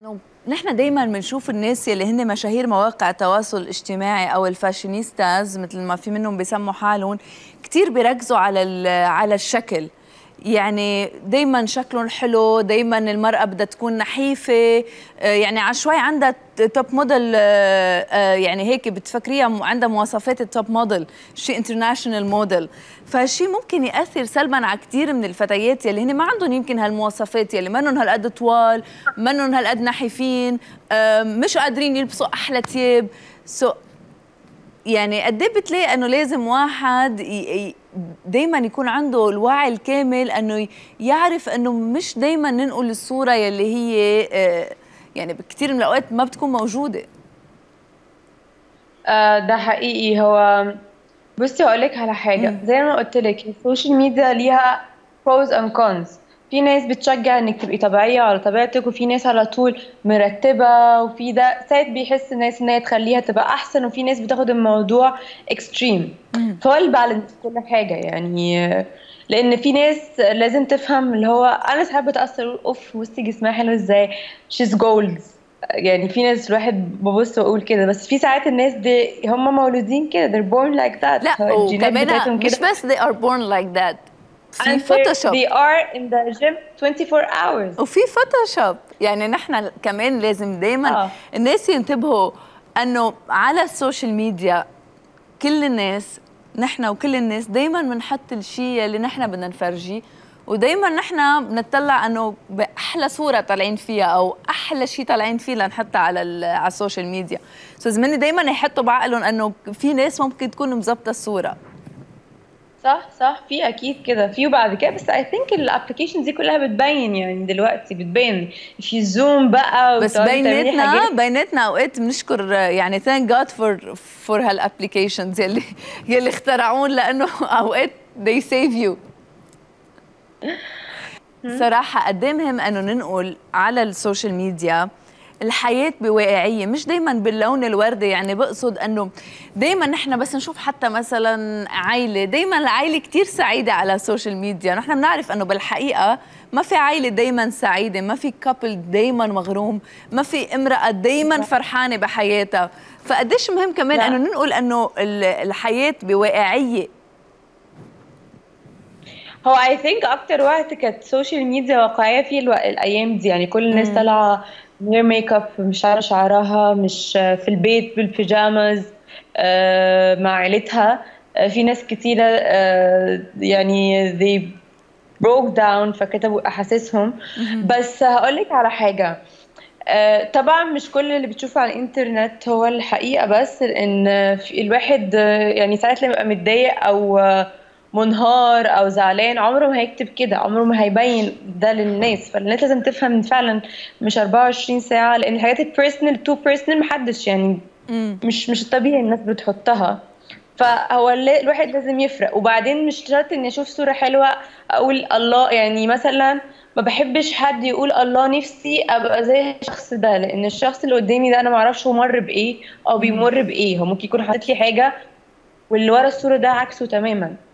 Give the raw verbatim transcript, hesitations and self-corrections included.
نحن دايما بنشوف الناس يلي هن مشاهير مواقع التواصل الاجتماعي او الفاشينيستاز مثل ما في منهم بيسموا حالهم، كثير بيركزوا على على الشكل. يعني دايما شكلهم حلو، دايما المرأة بدها تكون نحيفة، يعني عشوائي عندها توب موديل، يعني هيك بتفكريها عندها مواصفات التوب موديل، شيء انترناشونال موديل. فهالشيء ممكن ياثر سلبا على كثير من الفتيات يلي هن ما عندهم يمكن هالمواصفات، يلي منهم هالقد طوال، منهم هالقد نحيفين، مش قادرين يلبسوا احلى ثياب. سو يعني قد ايه بتلاقي انه لازم واحد دايما يكون عنده الوعي الكامل انه يعرف انه مش دايما ننقل الصوره يلي هي يعني بكثير من الاوقات ما بتكون موجوده. آه ده حقيقي. هو بصي هقول لك على حاجه، مم. زي ما قلت لك السوشيال ميديا ليها pros and cons. في ناس بتشجع انك تبقي طبيعيه على طبيعتك، وفي ناس على طول مرتبه، وفي ده ساعات بيحس الناس ان هي تخليها تبقى احسن، وفي ناس بتاخد الموضوع اكستريم. مم. فهو البالانس كل حاجه يعني. لان في ناس لازم تفهم اللي هو انا ساعات بتاثر اوف وسط جسمها حلو ازاي، شيز جولد. يعني في ناس الواحد ببص واقول كده، بس في ساعات الناس دي هم مولودين كده، they're born like that، لا، هو الجينات وكمان بتاعتهم مش كده. بس they are born like that، في and they فوتوشوب. they are in the gym twenty-four hours. وفي فوتوشوب، يعني نحن كمان لازم دايما اه الناس ينتبهوا انه على السوشيال ميديا كل الناس، نحن وكل الناس دايما بنحط الشيء اللي نحن بدنا نفرجيه، ودايما نحن بنطلع انه باحلى صوره طالعين فيها او احلى شيء طالعين فيه لنحطها على على السوشيال ميديا. سو زماني دايما يحطوا بعقلهم انه في ناس ممكن تكون مزبطه الصوره. صح صح، في اكيد كده في وبعد كده، بس I think الابلكيشنز دي كلها بتبين، يعني دلوقتي بتبين في زوم بقى بس وتقعدي تعملي بيناتنا حاجات. بيناتنا اوقات بنشكر، يعني ثانك جاد فور فور هالابلكيشنز يلي يلي اخترعون، لانه اوقات they save you. صراحة قد ايه مهم انه ننقل على السوشيال ميديا الحياة بواقعية، مش دايما باللون الوردي. يعني بقصد انه دايما نحن بس نشوف حتى مثلا عائلة، دايما العائلة كتير سعيدة على السوشيال ميديا، نحن بنعرف انه بالحقيقة ما في عائلة دايما سعيدة، ما في كابل دايما مغروم، ما في امرأة دايما فرحانة بحياتها. فقديش مهم كمان انه لا ننقل انه الحياة بواقعية. هو اي ثينك اكتر وقت كانت السوشيال ميديا واقعيه فيه الو... الايام دي، يعني كل الناس امم طالعه من غير ميك اب، مش عارفه شعرها، مش في البيت بالبيجامز، آه مع عيلتها. آه في ناس كتيره آه يعني they broke down فكتبوا احاسيسهم. بس هقولك على حاجه، آه، طبعا مش كل اللي بتشوفه على الانترنت هو الحقيقة، بس ان في الواحد آه، يعني ساعات لما يبقى متضايق او آه، منهار او زعلان عمره ما هيكتب كده، عمره ما هيبين ده للناس. فالناس لازم تفهم ان فعلا مش أربعة وعشرين ساعة، لان الحاجات البيرسونال تو بيرسونال محدش يعني امم مش مش الطبيعي الناس بتحطها. فهو الل- الواحد لازم يفرق. وبعدين مش شرط اني اشوف صورة حلوة اقول الله، يعني مثلا ما بحبش حد يقول الله نفسي ابقى زي الشخص ده، لان الشخص اللي قدامي ده انا ما اعرفش هو مر بايه او بيمر بايه. هو ممكن يكون حاطط لي حاجة واللي ورا الصورة ده عكسه تماما.